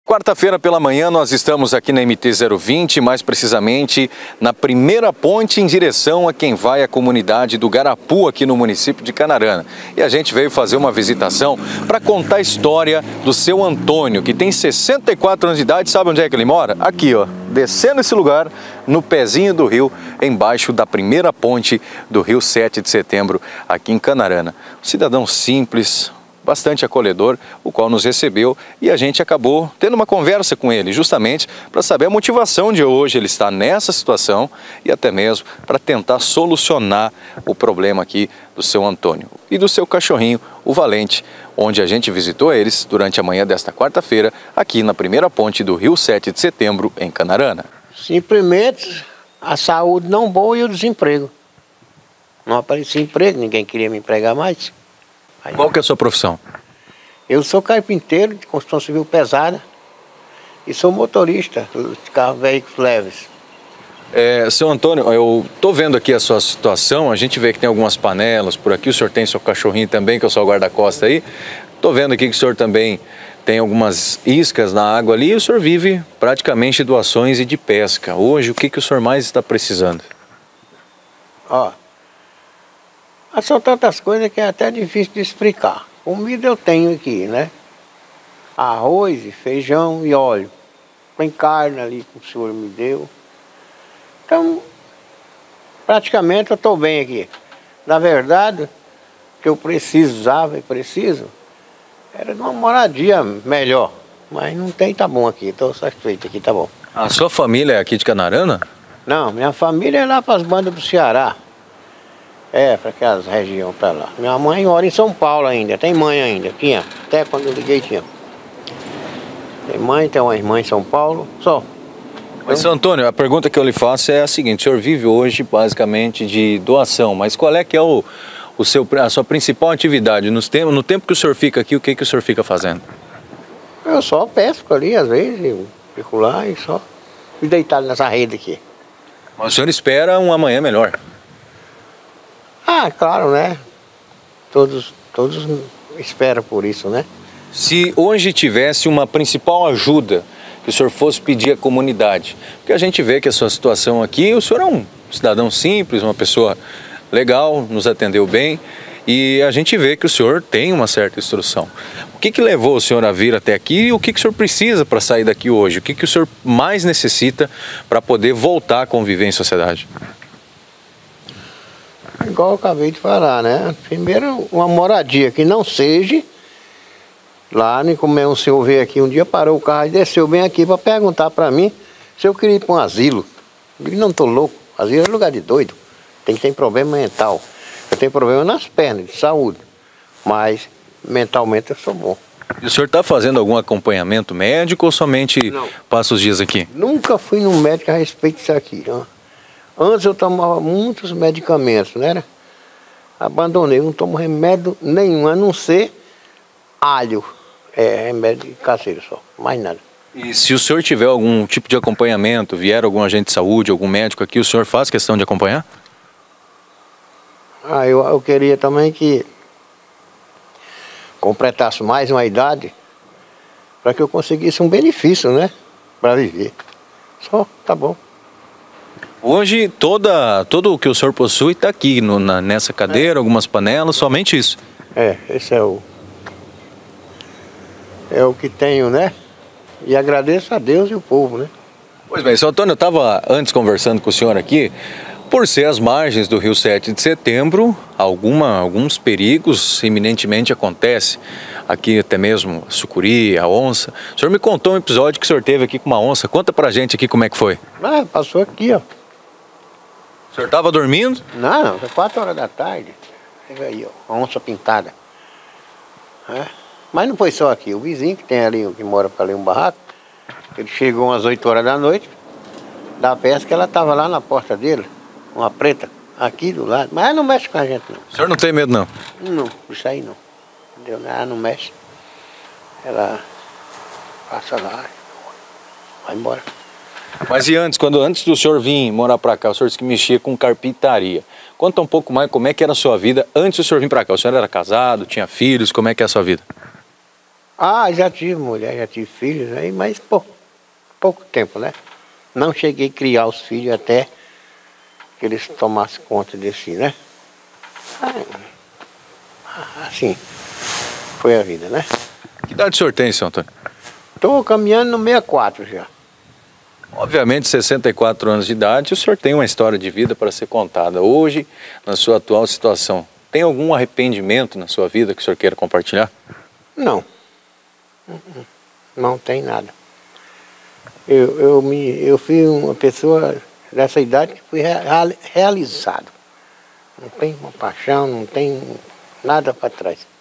Quarta-feira pela manhã nós estamos aqui na MT-020, mais precisamente na primeira ponte em direção a quem vai à comunidade do Garapu aqui no município de Canarana. E a gente veio fazer uma visitação para contar a história do seu Antônio, que tem 64 anos de idade. Sabe onde é que ele mora? Aqui, ó, descendo esse lugar, no pezinho do rio, embaixo da primeira ponte do rio 7 de setembro, aqui em Canarana. Um cidadão simples, bastante acolhedor, o qual nos recebeu e a gente acabou tendo uma conversa com ele, justamente para saber a motivação de hoje ele estar nessa situação e até mesmo para tentar solucionar o problema aqui do seu Antônio e do seu cachorrinho, o Valente, onde a gente visitou eles durante a manhã desta quarta-feira, aqui na primeira ponte do rio 7 de setembro, em Canarana. Simplesmente a saúde não boa e o desemprego. Não aparecia emprego, ninguém queria me empregar mais. Aí, qual que é a sua profissão? Eu sou carpinteiro de construção civil pesada e sou motorista de carros, veículos leves. Seu Antônio, eu estou vendo aqui a sua situação, a gente vê que tem algumas panelas por aqui, o senhor tem seu cachorrinho também, que é o seu guarda-costa aí. Estou vendo aqui que o senhor também tem algumas iscas na água ali e o senhor vive praticamente de doações e de pesca. Hoje, o que o senhor mais está precisando? Ó, são tantas coisas que é até difícil de explicar. Comida eu tenho aqui, né? Arroz, feijão e óleo. Tem carne ali que o senhor me deu. Então, praticamente eu estou bem aqui. Na verdade, o que eu precisava e preciso era de uma moradia melhor. Mas não tem, tá bom aqui. Estou satisfeito aqui, tá bom. A sua família é aqui de Canarana? Não, minha família é lá para as bandas do Ceará. Para aquelas regiões para lá. Minha mãe mora em São Paulo ainda, tem mãe ainda, tinha. Até quando eu liguei tinha. Tem mãe, tem uma irmã em São Paulo, só. Mas, seu Antônio, a pergunta que eu lhe faço é a seguinte: o senhor vive hoje basicamente de doação, mas qual é que é a sua principal atividade? No tempo que o senhor fica aqui, o que o senhor fica fazendo? Eu só pesco ali, às vezes, eu fico lá e só me deitado nessa rede aqui. Mas o senhor espera um amanhã melhor? Ah, claro, né? Todos esperam por isso, né? Se hoje tivesse uma principal ajuda que o senhor fosse pedir à comunidade, porque a gente vê que a sua situação aqui, o senhor é um cidadão simples, uma pessoa legal, nos atendeu bem e a gente vê que o senhor tem uma certa instrução. O que levou o senhor a vir até aqui e o que o senhor precisa para sair daqui hoje? O que o senhor mais necessita para poder voltar a conviver em sociedade? Igual eu acabei de falar, né? Primeiro, uma moradia que não seja lá, né? Como o senhor veio aqui um dia, parou o carro e desceu bem aqui para perguntar para mim se eu queria ir para um asilo. Eu disse, não, tô louco, asilo é lugar de doido, tem que ter problema mental. Eu tenho problema nas pernas, de saúde, mas mentalmente eu sou bom. E o senhor está fazendo algum acompanhamento médico ou somente passa os dias aqui? Nunca fui num médico a respeito disso aqui, não. Antes eu tomava muitos medicamentos, né? Abandonei, não tomo remédio nenhum, a não ser alho. Remédio caseiro só, mais nada. E se o senhor tiver algum tipo de acompanhamento, vier algum agente de saúde, algum médico aqui, o senhor faz questão de acompanhar? Eu queria também que completasse mais uma idade para que eu conseguisse um benefício, né? Para viver. Só, tá bom. Hoje, todo o que o senhor possui está aqui nessa cadeira, algumas panelas, somente isso. Esse é o que tenho, né? E agradeço a Deus e o povo, né? Pois bem, seu Antônio, eu estava antes conversando com o senhor aqui, por ser as margens do rio 7 de setembro, alguns perigos iminentemente acontecem. Aqui até mesmo a sucuri, a onça. O senhor me contou um episódio que o senhor teve aqui com uma onça. Conta pra gente aqui como é que foi. Passou aqui, ó. O senhor estava dormindo? Não, foi 4 horas da tarde. Aí, ó, a onça pintada. Mas não foi só aqui. O vizinho que tem ali, que mora para ali um barraco, ele chegou umas 8 horas da noite, da pesca, ela estava lá na porta dele, uma preta, aqui do lado. Mas ela não mexe com a gente, não. O senhor não tem medo, não? Não, isso aí não. Entendeu? Ela não mexe. Ela passa lá, vai embora. Mas e antes do senhor vir morar para cá, o senhor disse que mexia com carpintaria. Conta um pouco mais como é que era a sua vida antes do senhor vir para cá. O senhor era casado, tinha filhos, como é que é a sua vida? Ah, já tive mulher, já tive filhos, aí, mas pouco tempo, né? Não cheguei a criar os filhos até que eles tomassem conta de si, né? Assim, foi a vida, né? Que idade o senhor tem, senhor Antônio? Estou caminhando no 64 já. Obviamente, 64 anos de idade, o senhor tem uma história de vida para ser contada. Hoje, na sua atual situação, tem algum arrependimento na sua vida que o senhor queira compartilhar? Não. Não tem nada. Eu fui uma pessoa dessa idade que fui realizado. Não tem uma paixão, não tem nada para trás.